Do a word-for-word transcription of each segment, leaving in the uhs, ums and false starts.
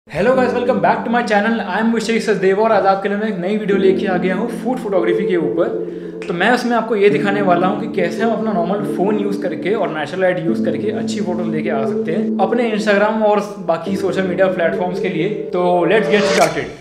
Hello guys, welcome back to my channel. I am Abhishek Sachdev और आज आपके लिए मैं एक नई वीडियो लेके आ गया हूँ फूड फोटोग्राफी के ऊपर। तो मैं उसमें आपको ये दिखाने वाला हूँ कि कैसे हम अपना नॉर्मल फ़ोन यूज़ करके और नेचुरल लाइट यूज़ करके अच्छी फोटोज लेके आ सकते हैं अपने इंस्टाग्राम और बाकी सोशल मीडिया प्लेटफॉर्म्स के लिए। तो लेट्स गेट स्टार्टेड।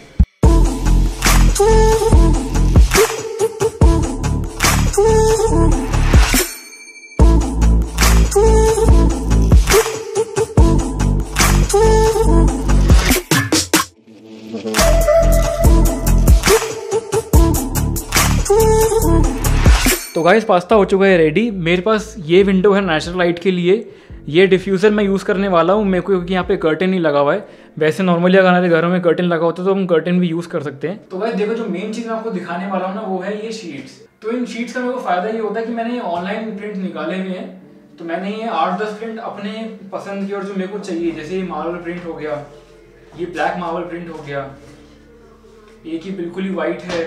तो गाइस, पास्ता हो चुका है रेडी। मेरे पास ये विंडो है नेचुरल लाइट के लिए। ये डिफ्यूज़र मैं यूज़ करने वाला हूँ मेरे को, क्योंकि यहाँ पे कर्टेन नहीं लगा हुआ है। वैसे नॉर्मली अगर हमारे घरों में कर्टेन लगा होता है तो हम कर्टेन भी यूज़ कर सकते हैं। तो गाइस देखो, जो मेन चीज़ मैं आपको दिखाने वाला हूँ ना, वो है ये शीट्स। तो इन शीट्स का मेरे को फ़ायदा ये होता है कि मैंने ऑनलाइन प्रिंट निकाले हुए हैं। तो मैंने ये आठ दस प्रिंट अपने पसंद की और जो मेरे को चाहिए, जैसे ये मार्बल प्रिंट हो गया, ये ब्लैक मार्बल प्रिंट हो गया, एक ही बिल्कुल ही वाइट है,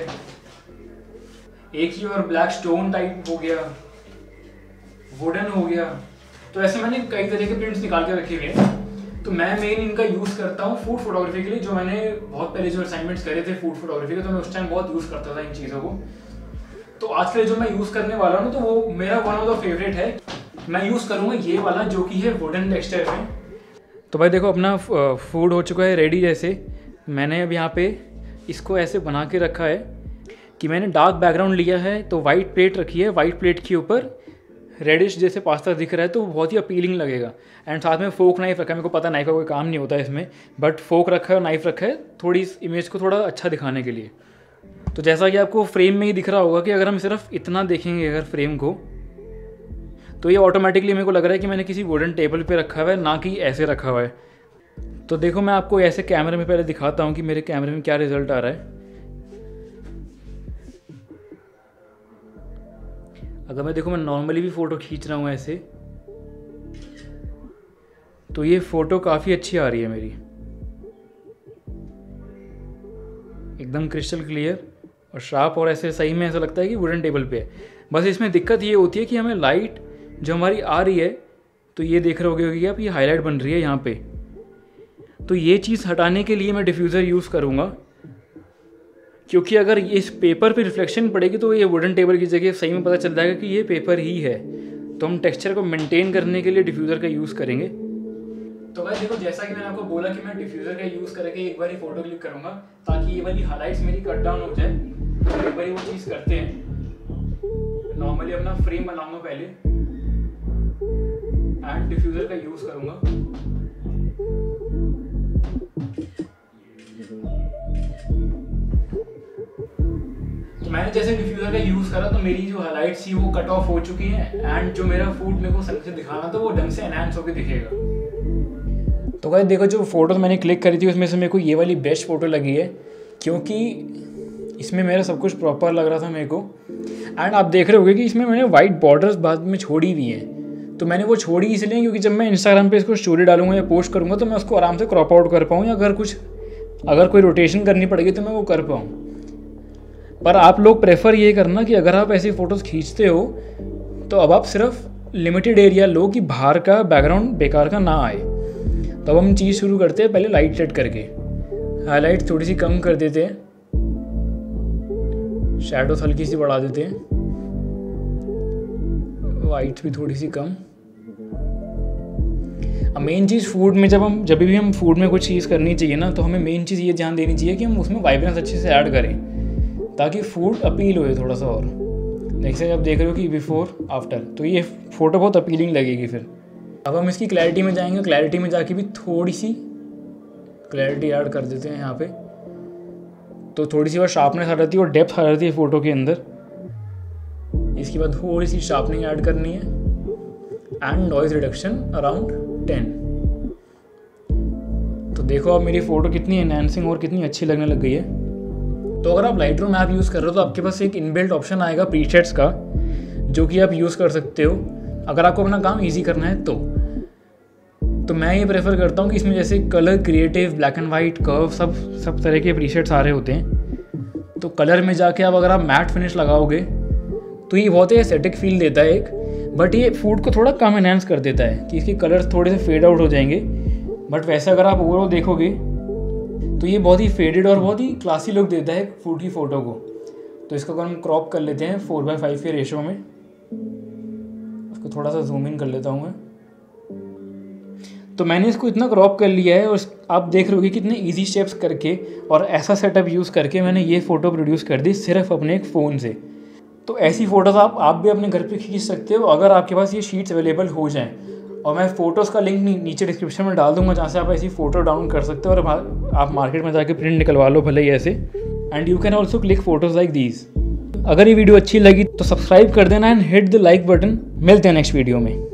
एक ही और ब्लैक स्टोन टाइप हो गया, वुडन हो गया। तो ऐसे मैंने कई तरह के प्रिंट्स निकाल के रखे हुए हैं। तो मैं मेन इनका यूज़ करता हूँ फूड फोटोग्राफी के लिए। जो मैंने बहुत पहले जो असाइनमेंट्स करे थे फूड फोटोग्राफी के, तो मैं उस टाइम बहुत यूज़ करता था इन चीज़ों को। तो आज के लिए जो मैं यूज़ करने वाला हूँ, तो वो मेरा वन ऑफ द फेवरेट है। मैं यूज़ करूँगा ये वाला, जो कि है वुडन टेक्सचर में। तो भाई देखो, अपना फूड हो चुका है रेडी। जैसे मैंने अब यहाँ पे इसको ऐसे बना के रखा है कि मैंने डार्क बैकग्राउंड लिया है, तो वाइट प्लेट रखी है। वाइट प्लेट के ऊपर रेडिश जैसे पास्ता दिख रहा है, तो बहुत ही अपीलिंग लगेगा। एंड साथ में फोक नाइफ रखा है। मेरे को पता नाइफ का कोई काम नहीं होता है इसमें, बट फोक रखा है और नाइफ रखा है थोड़ी इस इमेज को थोड़ा अच्छा दिखाने के लिए। तो जैसा कि आपको फ्रेम में ही दिख रहा होगा कि अगर हम सिर्फ इतना देखेंगे अगर फ्रेम को, तो ये ऑटोमेटिकली मेरे को लग रहा है कि मैंने किसी वुडन टेबल पर रखा हुआ है, ना कि ऐसे रखा हुआ है। तो देखो, मैं आपको ऐसे कैमरे में पहले दिखाता हूँ कि मेरे कैमरे में क्या रिजल्ट आ रहा है। अगर मैं देखो, मैं नॉर्मली भी फ़ोटो खींच रहा हूँ ऐसे, तो ये फ़ोटो काफ़ी अच्छी आ रही है मेरी, एकदम क्रिस्टल क्लियर और शार्प। और ऐसे सही में ऐसा लगता है कि वुडन टेबल पे है। बस इसमें दिक्कत ये होती है कि हमें लाइट जो हमारी आ रही है, तो ये देख रहे होगे कि आप ये हाईलाइट बन रही है यहाँ पे। तो ये चीज़ हटाने के लिए मैं डिफ्यूज़र यूज़ करूँगा, क्योंकि अगर इस पेपर पे रिफ्लेक्शन पड़ेगी तो ये वुडन टेबल की जगह सही में पता चल जाएगा कि ये पेपर ही है। तो हम टेक्सचर को मेंटेन करने के लिए डिफ्यूज़र का यूज़ करेंगे। तो भाई देखो, जैसा कि मैंने आपको बोला कि मैं डिफ्यूज़र का यूज़ करके एक बार ही फोटो क्लिक करूँगा, ताकि ये वाली हाइलाइट्स मेरी कट डाउन हो जाए। तो एक बार वो चीज़ करते हैं। नॉर्मली अपना फ्रेम बनाऊँगा पहले एंड डिफ्यूज़र का यूज़ करूँगा। मैंने जैसे डिफ्यूज़र का यूज़ करा, तो मेरी जो हाइलाइट्स थी वो कट ऑफ हो चुकी हैं। एंड जो मेरा फूड मेरे को सही से दिखाना था, वो ढंग से एनहांस होकर दिखेगा। तो गाइस देखो, जो फोटोज मैंने क्लिक करी थी उसमें से मेरे को ये वाली बेस्ट फ़ोटो लगी है, क्योंकि इसमें मेरा सब कुछ प्रॉपर लग रहा था मेरे को। एंड आप देख रहे होगे कि इसमें मैंने वाइट बॉर्डर्स बाद में छोड़ी हुई हैं। तो मैंने वो छोड़ी इसलिए क्योंकि जब मैं इंस्टाग्राम पर इसको स्टोरी डालूंगा या पोस्ट करूँगा, तो मैं उसको आराम से क्रॉप आउट कर पाऊँ, या अगर कुछ अगर कोई रोटेशन करनी पड़ेगी तो मैं वो कर पाऊँ। पर आप लोग प्रेफर ये करना कि अगर आप ऐसी फ़ोटोज़ खींचते हो, तो अब आप सिर्फ लिमिटेड एरिया लो कि बाहर का बैकग्राउंड बेकार का ना आए। तो अब हम चीज़ शुरू करते हैं पहले लाइट सेट करके। हाईलाइट थोड़ी सी कम कर देते हैं, शैडोज हल्की सी बढ़ा देते हैं, वाइट्स भी थोड़ी सी कम। अब मेन चीज़ फूड में, जब हम जब भी हम फूड में कुछ चीज़ करनी चाहिए ना, तो हमें मेन चीज़ ये ध्यान देनी चाहिए कि हम उसमें वाइब्रेंस अच्छे से ऐड करें, ताकि फूड अपील हो थोड़ा सा। और जैसे आप देख रहे हो कि बिफोर आफ्टर, तो ये फ़ोटो बहुत अपीलिंग लगेगी। फिर अब हम इसकी क्लैरिटी में जाएंगे। क्लैरिटी में जाके भी थोड़ी सी क्लैरिटी ऐड कर देते हैं यहाँ पे, तो थोड़ी सी और शार्पनेस आ जाती है और डेप्थ आ जाती है फ़ोटो के अंदर। इसके बाद थोड़ी सी शार्पनिंग ऐड करनी है and noise reduction around ten. तो देखो अब मेरी फ़ोटो कितनी एनहांसिंग और कितनी अच्छी लगने लग गई है। तो अगर आप लाइटरूम ऐप यूज़ कर रहे हो, तो आपके पास एक इनबिल्ट ऑप्शन आएगा प्रीसेट्स का, जो कि आप यूज़ कर सकते हो अगर आपको अपना काम इजी करना है। तो तो मैं ये प्रेफर करता हूँ कि इसमें जैसे colour creative, black and white, curve, सब सब तरह के प्रीसेट्स आ रहे होते हैं। तो कलर में जाके आप अगर आप मैट फिनिश लगाओगे, तो ये बहुत ही एस्थेटिक फील देता है एक, बट ये फूड को थोड़ा कम एनहांस कर देता है कि इसके कलर्स थोड़े से फेड आउट हो जाएंगे। बट वैसे अगर आप ओवरऑल देखोगे तो ये बहुत ही फेडेड और बहुत ही क्लासी लुक देता है फूड की फ़ोटो को। तो इसको अगर हम क्रॉप कर लेते हैं फोर बाई फाइव के रेशो में, इसको थोड़ा सा जूम इन कर लेता हूँ मैं। तो मैंने इसको इतना क्रॉप कर लिया है और आप देख रहे हो कि कितने इजी स्टेप्स करके और ऐसा सेटअप यूज़ करके मैंने ये फ़ोटो प्रोड्यूस कर दी सिर्फ अपने एक फ़ोन से। तो ऐसी फ़ोटोज़ आप आप भी अपने घर पे खींच सकते हो अगर आपके पास ये शीट्स अवेलेबल हो जाएं। और मैं फ़ोटोज़ का लिंक नीचे डिस्क्रिप्शन में डाल दूंगा जहाँ से आप ऐसी फ़ोटो डाउनलोड कर सकते हो और आप मार्केट में जाके प्रिंट निकलवा लो भले ही ऐसे। And you can also click photos like these. अगर ये वीडियो अच्छी लगी तो सब्सक्राइब कर देना and hit the like button. मिलते हैं नेक्स्ट वीडियो में।